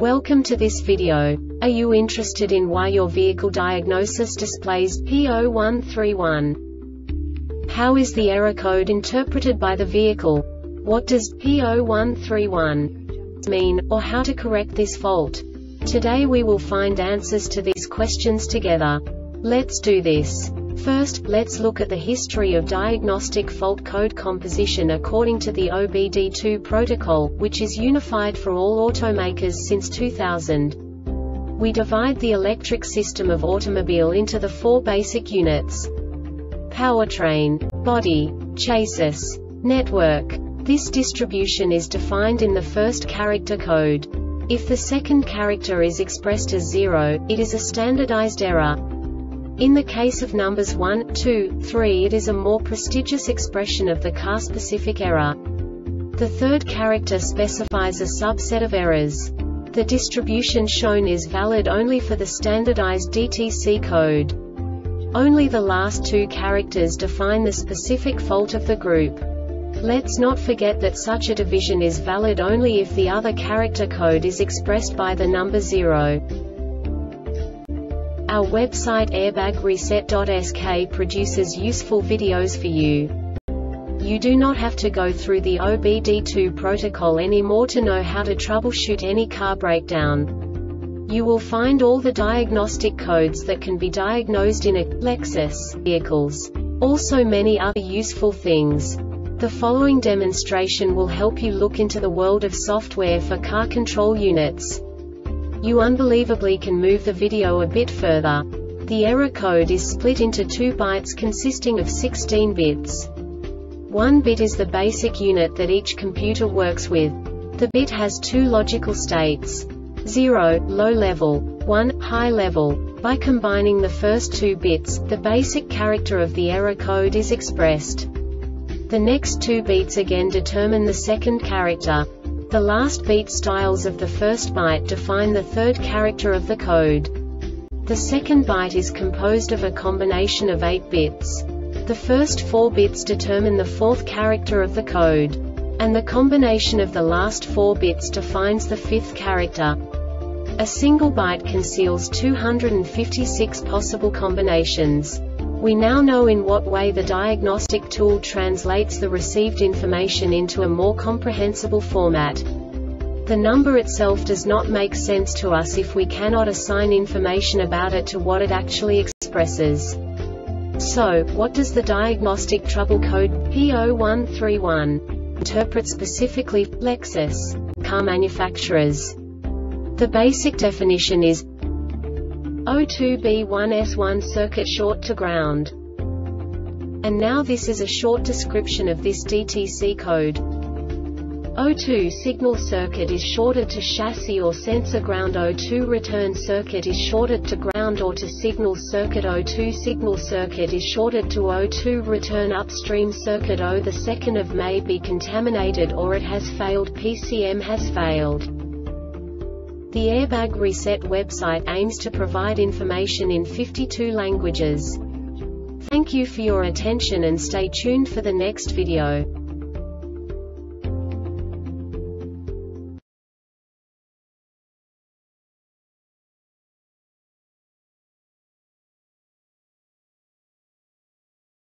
Welcome to this video. Are you interested in why your vehicle diagnosis displays P0131? How is the error code interpreted by the vehicle? What does P0131 mean, or how to correct this fault? Today we will find answers to these questions together. Let's do this. First, let's look at the history of diagnostic fault code composition according to the OBD2 protocol, which is unified for all automakers since 2000. We divide the electric system of automobile into the four basic units: powertrain, body, chassis, network. This distribution is defined in the first character code. If the second character is expressed as 0, it is a standardized error. In the case of numbers 1, 2, 3, it is a more prestigious expression of the car-specific error. The third character specifies a subset of errors. The distribution shown is valid only for the standardized DTC code. Only the last two characters define the specific fault of the group. Let's not forget that such a division is valid only if the other character code is expressed by the number 0. Our website airbagreset.sk produces useful videos for you. You do not have to go through the OBD2 protocol anymore to know how to troubleshoot any car breakdown. You will find all the diagnostic codes that can be diagnosed in a Lexus vehicles. Also many other useful things. The following demonstration will help you look into the world of software for car control units. You unbelievably can move the video a bit further. The error code is split into 2 bytes consisting of 16 bits. 1 bit is the basic unit that each computer works with. The bit has 2 logical states: 0, low level, 1, high level. By combining the first 2 bits, the basic character of the error code is expressed. The next 2 beats again determine the second character. The last beat styles of the first byte define the third character of the code. The second byte is composed of a combination of 8 bits. The first 4 bits determine the fourth character of the code. And the combination of the last 4 bits defines the fifth character. A single byte conceals 256 possible combinations. We now know in what way the diagnostic tool translates the received information into a more comprehensible format. The number itself does not make sense to us if we cannot assign information about it to what it actually expresses. So, what does the diagnostic trouble code P0131 interpret specifically for Lexus car manufacturers? The basic definition is O2B1S1 circuit short to ground. And now this is a short description of this DTC code. O2 signal circuit is shorted to chassis or sensor ground. O2 return circuit is shorted to ground or to signal circuit. O2 signal circuit is shorted to O2 return upstream circuit. O the 2nd of May be contaminated or it has failed. PCM has failed. The Airbag Reset website aims to provide information in 52 languages. Thank you for your attention and stay tuned for the next video.